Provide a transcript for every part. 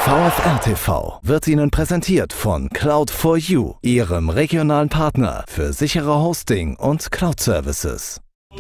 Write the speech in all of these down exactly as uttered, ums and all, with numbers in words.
VfR T V wird Ihnen präsentiert von Cloud for You, Ihrem regionalen Partner für sichere Hosting und Cloud-Services.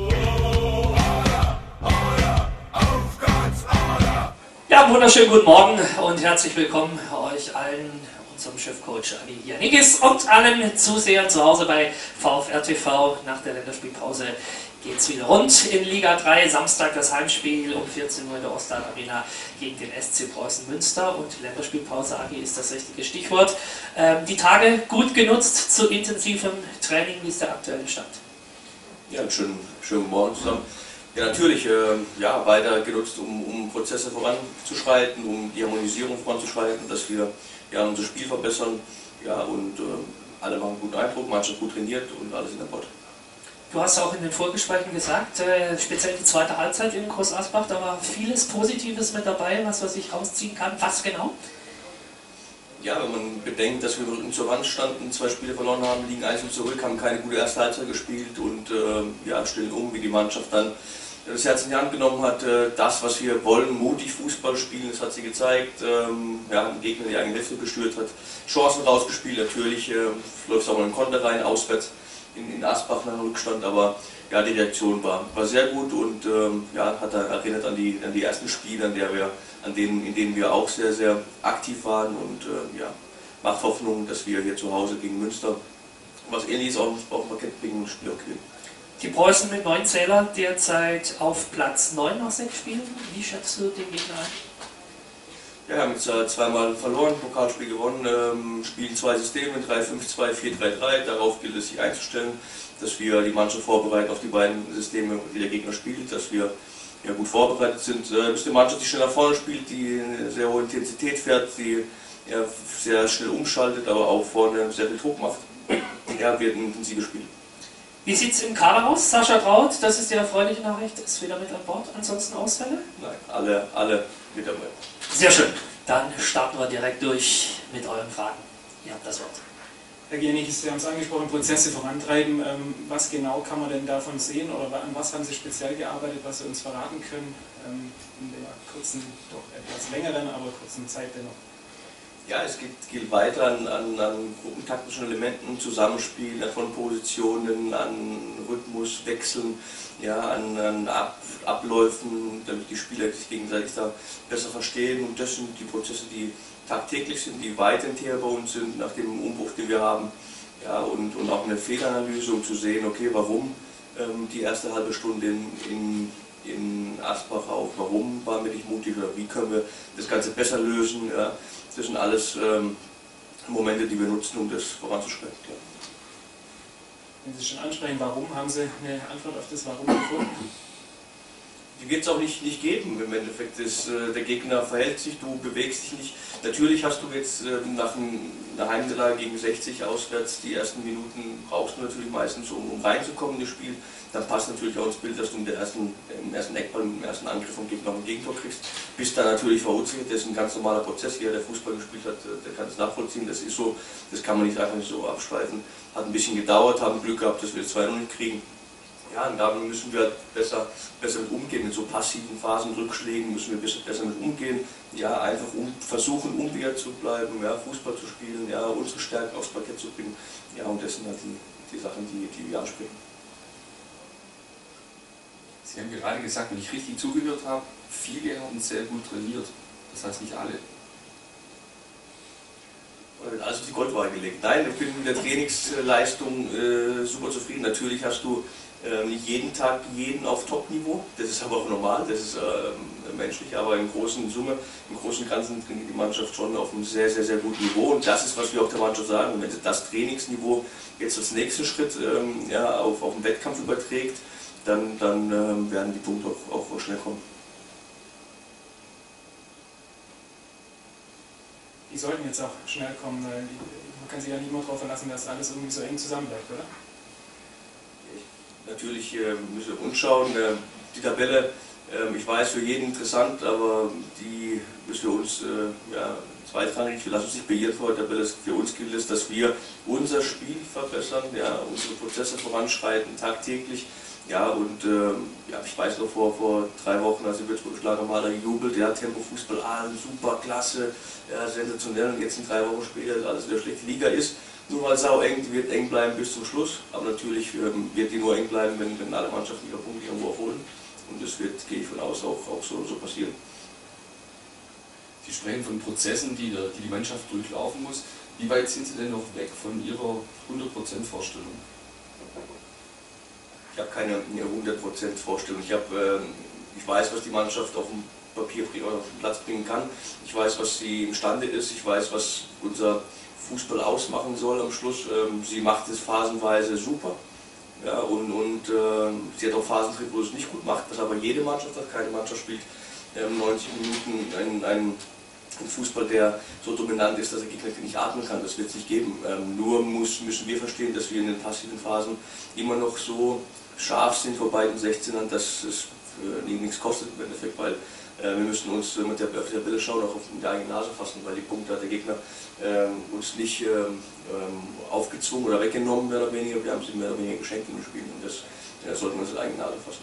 Ja, wunderschönen guten Morgen und herzlich willkommen euch allen, unserem Chefcoach Adi Janigis und allen Zusehern zu Hause bei VfR T V. Nach der Länderspielpause geht es wieder rund in Liga drei. Samstag das Heimspiel um vierzehn Uhr in der Ostart Arena gegen den S C Preußen Münster. Und Länderspielpause, Agi, ist das richtige Stichwort. Ähm, die Tage gut genutzt zu intensivem Training. Wie ist der aktuelle Stand? Ja, einen schönen, schönen Morgen zusammen. Ja, natürlich äh, ja, weiter genutzt, um, um Prozesse voranzuschreiten, um die Harmonisierung voranzuschreiten, dass wir ja, unser Spiel verbessern. Ja, und äh, alle machen einen guten Eindruck, Mannschaft gut trainiert und alles in der Pott. Du hast auch in den Vorgesprächen gesagt, äh, speziell die zweite Halbzeit in Groß Asbach, da war vieles Positives mit dabei, was man sich rausziehen kann. Was genau? Ja, wenn man bedenkt, dass wir mit Rücken zur Wand standen, zwei Spiele verloren haben, liegen eins null zurück, haben keine gute erste Halbzeit gespielt und äh, ja, stellen um, wie die Mannschaft dann das Herz in die Hand genommen hat, äh, das, was wir wollen, mutig Fußball spielen, das hat sie gezeigt, ähm, ja, haben Gegner die eigene Hälfte gestört hat, Chancen rausgespielt, natürlich äh, läuft es auch mal in den Konter rein, auswärts in, in Asbach nach dem Rückstand, aber ja, die Reaktion war, war sehr gut und ähm, ja, hat erinnert an die, an die ersten Spiele, an, der wir, an denen, in denen wir auch sehr, sehr aktiv waren und äh, ja, macht Hoffnung, dass wir hier zu Hause gegen Münster was Ähnliches auch auf Parkett bringen und das Spiel auch gewinnen. Die Preußen mit neun Zählern derzeit auf Platz neun nach sechs Spielen. Wie schätzt du den Gegner ein? Ja, wir haben jetzt äh, zweimal verloren, Pokalspiel gewonnen, ähm, spielen zwei Systeme, drei fünf zwei, vier drei drei. Darauf gilt es sich einzustellen, dass wir die Mannschaft vorbereiten auf die beiden Systeme, wie der Gegner spielt, dass wir ja, gut vorbereitet sind. Äh, bis die Mannschaft, die schnell nach vorne spielt, die eine sehr hohe Intensität fährt, die ja, sehr schnell umschaltet, aber auch vorne sehr viel Druck macht. Ja, wird ein intensives Spiel. Wie sieht es im Kader aus? Sascha Traut, das ist die erfreuliche Nachricht, ist wieder mit an Bord. Ansonsten Ausfälle? Nein, alle, alle mit dabei. Sehr schön. Dann starten wir direkt durch mit euren Fragen. Ihr habt das Wort. Herr Janigis, Sie haben es angesprochen, Prozesse vorantreiben. Was genau kann man denn davon sehen oder an was haben Sie speziell gearbeitet, was Sie uns verraten können in der kurzen, doch etwas längeren, aber kurzen Zeit dennoch? Ja, es geht, gilt weiter an, an, an gruppentaktischen Elementen, Zusammenspiel von Positionen, an Rhythmus, Wechseln, ja, an, an Ab, Abläufen, damit die Spieler sich gegenseitig da besser verstehen. Und das sind die Prozesse, die tagtäglich sind, die weiterhin Thema bei uns sind, nach dem Umbruch, den wir haben. Ja, und, und auch eine Fehleranalyse, um zu sehen, okay, warum ähm, die erste halbe Stunde in, in, in Asbach auch, warum waren wir nicht mutig oder wie können wir das Ganze besser lösen. Ja. Das sind alles ähm, Momente, die wir nutzen, um das voranzuschreiten. Ja. Wenn Sie schon ansprechen, warum, haben Sie eine Antwort auf das Warum gefunden? Die wird es auch nicht, nicht geben im Endeffekt. Das, äh, der Gegner verhält sich, du bewegst dich nicht. Natürlich hast du jetzt äh, nach einer Heimniederlage gegen sechzig auswärts, die ersten Minuten brauchst du natürlich meistens, um, um reinzukommen in das Spiel. Dann passt natürlich auch ins Bild, dass du in der ersten, im ersten Eckball, im ersten Angriff vom Gegner noch ein Gegentor kriegst. Bist dann natürlich verunsichert, das ist ein ganz normaler Prozess. Jeder, der Fußball gespielt hat, der kann es nachvollziehen. Das ist so, das kann man nicht einfach nicht so abstreiten. Hat ein bisschen gedauert, haben Glück gehabt, dass wir zwei null kriegen. Ja, und da müssen wir besser, besser mit umgehen, mit so passiven Phasen, Rückschlägen müssen wir besser, besser mit umgehen. Ja, einfach um, versuchen, unbeirrt zu bleiben, ja, Fußball zu spielen, ja, unsere Stärken aufs Parkett zu bringen. Ja, und das sind halt die, die Sachen, die, die wir ansprechen. Sie haben gerade gesagt, wenn ich richtig zugehört habe, viele haben sehr gut trainiert. Das heißt nicht alle. Oder wird alles auf die Goldwaage gelegt. Nein, ich bin mit der Trainingsleistung äh, super zufrieden. Natürlich hast du äh, nicht jeden Tag jeden auf Top-Niveau. Das ist aber auch normal, das ist äh, menschlich. Aber im großen Summe, im großen und Ganzen trainiert die Mannschaft schon auf einem sehr, sehr, sehr guten Niveau. Und das ist, was wir auch der Mannschaft sagen. Und wenn sie das Trainingsniveau jetzt als nächsten Schritt ähm, ja, auf, auf den Wettkampf überträgt, dann, dann ähm, werden die Punkte auch, auch schnell kommen. Die sollten jetzt auch schnell kommen, weil man kann sich ja nicht immer darauf verlassen, dass alles irgendwie so eng zusammenbleibt, oder? Natürlich äh, müssen wir uns schauen. Äh, die Tabelle, äh, ich weiß, für jeden interessant, aber die ist für uns äh, ja, zweitrangig. Wir lassen uns nicht beirrt vor der Tabelle. Für uns gilt es, dass wir unser Spiel verbessern, ja, unsere Prozesse voranschreiten, tagtäglich. Ja, und äh, ja, ich weiß noch vor, vor drei Wochen, als ich Würzburg geschlagen habe, hat er gejubelt, ja, Tempo-Fußball, ah, super, klasse, ja, sensationell, und jetzt in drei Wochen später ist alles wieder schlecht. Die Liga ist nun mal sau eng, die wird eng bleiben bis zum Schluss, aber natürlich ähm, wird die nur eng bleiben, wenn, wenn alle Mannschaften ihre Punkte irgendwo aufholen, und das wird, gehe ich von aus, auch, auch so, so passieren. Sie sprechen von Prozessen, die, der, die die Mannschaft durchlaufen muss. Wie weit sind Sie denn noch weg von Ihrer hundert Prozent Vorstellung? Ich habe keine hundert Prozent Vorstellung. Ich, hab, äh, ich weiß, was die Mannschaft auf dem Papier oder auf den Platz bringen kann. Ich weiß, was sie imstande ist. Ich weiß, was unser Fußball ausmachen soll am Schluss. Ähm, sie macht es phasenweise super. Ja, und und äh, sie hat auch Phasen drin, wo sie es nicht gut macht, was aber jede Mannschaft hat. Keine Mannschaft spielt ähm, neunzig Minuten einen, einen, einen Fußball, der so dominant ist, dass der Gegner nicht atmen kann. Das wird es nicht geben. Ähm, nur muss, müssen wir verstehen, dass wir in den passiven Phasen immer noch so scharf sind vor beiden sechzehnern, dass es äh, nichts kostet im Endeffekt, weil äh, wir müssen uns äh, mit der, auf der Brille schauen, auch auf die eigene Nase fassen, weil die Punkte hat der Gegner äh, uns nicht äh, aufgezwungen oder weggenommen, mehr oder weniger. Wir haben sie mehr oder weniger geschenkt im Spiel, und das äh, sollten wir uns in die eigene Nase fassen.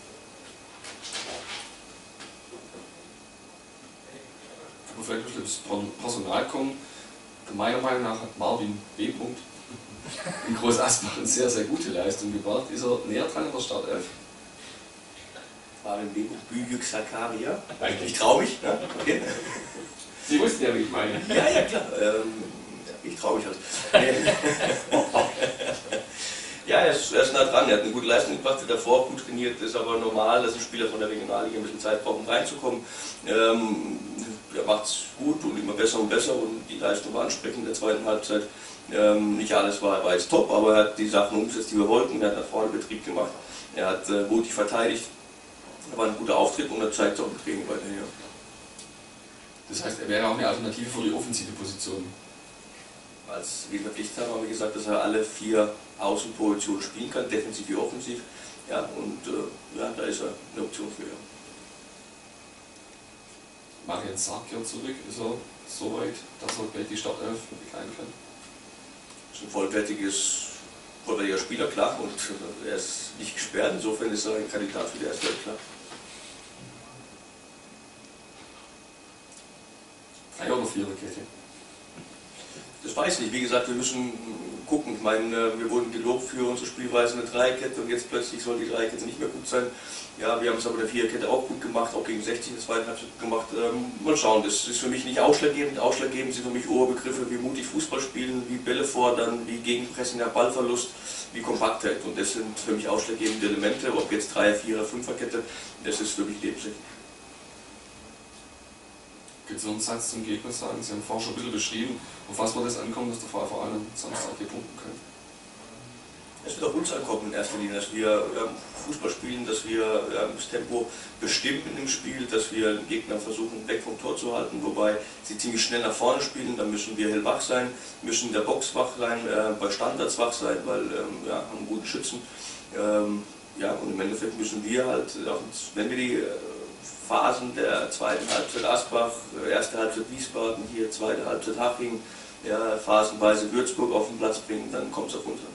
Wenn wir vielleicht ein bisschen ins Personal kommen, meiner Meinung nach hat Marvin B. in Groß Asbach eine sehr, sehr gute Leistung gebracht. Ist er näher dran in der Startelf? Marvin B. Büyük Sakarya. Ich traue mich. Ja? Okay. Sie wussten ja, wie ich meine. Ja, ja, klar. Ähm, ich traue mich halt. Ja, er ist, er ist nah dran. Er hat eine gute Leistung gebracht, hat davor gut trainiert. Ist aber normal, dass ein Spieler von der Regionalliga ein bisschen Zeit braucht, um reinzukommen. Ähm, er macht es gut und immer besser und besser, und die Leistung war ansprechend in der zweiten Halbzeit. Ähm, nicht alles war, war jetzt top, aber er hat die Sachen umgesetzt, die wir wollten. Er hat nach vorne Betrieb gemacht. Er hat äh, mutig verteidigt. Er war ein guter Auftritt, und er zeigt es auch im Training weiterhin. Ja. Das heißt, er wäre auch eine Alternative für die offensive Position. Als wir verpflichtet haben, haben wir gesagt, dass er alle vier Außenpositionen spielen kann, defensiv wie offensiv. Ja, und äh, ja, da ist er eine Option für. Ja. Marian Sarg kehrt zurück. Ist er so weit, dass er gleich die Startelf begleiten kann? Ist ein vollwertiges, vollwertiger Spieler, klar, und er ist nicht gesperrt, insofern ist er ein Kandidat für die erste Welt, klar. Drei- oder Viererkette? Das weiß ich nicht, wie gesagt, wir müssen gucken. Ich meine, wir wurden gelobt für unsere Spielweise eine Dreierkette, und jetzt plötzlich soll die Dreierkette nicht mehr gut sein. Ja, wir haben es aber in der Viererkette auch gut gemacht, auch gegen sechzig in der zweiten Halbzeit gut gemacht. Ähm, mal schauen, das ist für mich nicht ausschlaggebend. Ausschlaggebend sind für mich Oberbegriffe, wie mutig Fußball spielen, wie Bälle fordern, wie Gegenpressing nach Ballverlust, wie Kompaktheit. Und das sind für mich ausschlaggebende Elemente, ob jetzt Dreier-, Vierer-, Fünferkette, das ist wirklich lebenswichtig. Gibt es noch einen Satz zum Gegner sagen? Sie haben vorhin schon ein bisschen beschrieben, auf was wird es ankommen, dass der VfL vor allem Samstag hier punkten können? Es wird auf uns ankommen in erster Linie, dass wir ähm, Fußball spielen, dass wir ähm, das Tempo bestimmen in dem Spiel, dass wir den Gegner versuchen weg vom Tor zu halten, wobei sie ziemlich schnell nach vorne spielen. Dann müssen wir hellwach sein, müssen in der Box wach sein, äh, bei Standards wach sein, weil ähm, ja, haben einen guten Schützen. Ähm, ja, und im Endeffekt müssen wir halt, wenn wir die äh, Phasen der zweiten Halbzeit Asbach, erste Halbzeit Wiesbaden, hier zweite Halbzeit Haching, ja, phasenweise Würzburg auf den Platz bringen, dann kommt es auf uns an.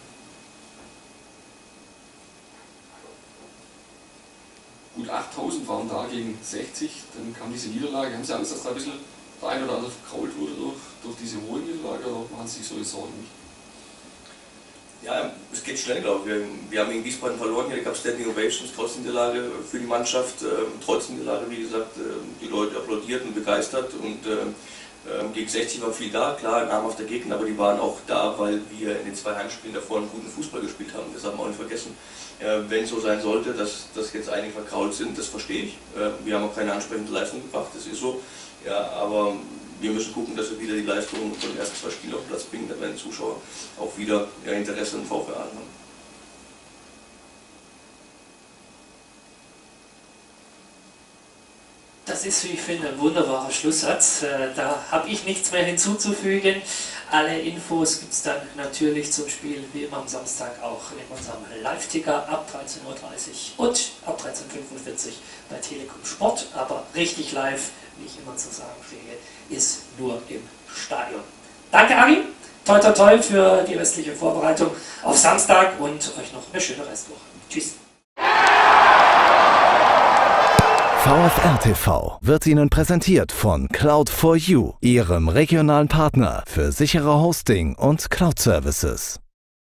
Gut achttausend waren da gegen sechzig, dann kam diese Niederlage. Haben Sie Angst, dass da ein bisschen der ein oder andere verkrault wurde durch, durch diese hohe Niederlage, oder machen Sie sich solche Sorgen nicht? Ja, es geht schnell, glaube ich. Wir, wir haben gegen Wiesbaden verloren, hier gab es Standing Ovations trotz Niederlage für die Mannschaft. Ähm, trotz Niederlage, wie gesagt, äh, die Leute applaudierten und begeistert, und äh, gegen sechzig war viel da, klar, ein namhafter Gegner, aber die waren auch da, weil wir in den zwei Heimspielen davor einen guten Fußball gespielt haben. Das haben wir auch nicht vergessen. Äh, wenn es so sein sollte, dass, dass jetzt einige verkrault sind, das verstehe ich. Äh, wir haben auch keine ansprechende Leistung gebracht, das ist so. Ja, aber wir müssen gucken, dass wir wieder die Leistung von den ersten zwei Spielen auf den Platz bringen, dann werden die Zuschauer auch wieder ja, Interesse am VfL haben. Das ist, wie ich finde, ein wunderbarer Schlusssatz. Da habe ich nichts mehr hinzuzufügen. Alle Infos gibt es dann natürlich zum Spiel, wie immer am Samstag, auch in unserem Live-Ticker ab dreizehn Uhr dreißig und ab dreizehn Uhr fünfundvierzig bei Telekom Sport. Aber richtig live, wie ich immer zu sagen pflege, ist nur im Stadion. Danke, Ari. toi toi toi für die restliche Vorbereitung auf Samstag und euch noch eine schöne Restwoche. Tschüss. VfR T V wird Ihnen präsentiert von Cloud for You, Ihrem regionalen Partner für sichere Hosting und Cloud-Services.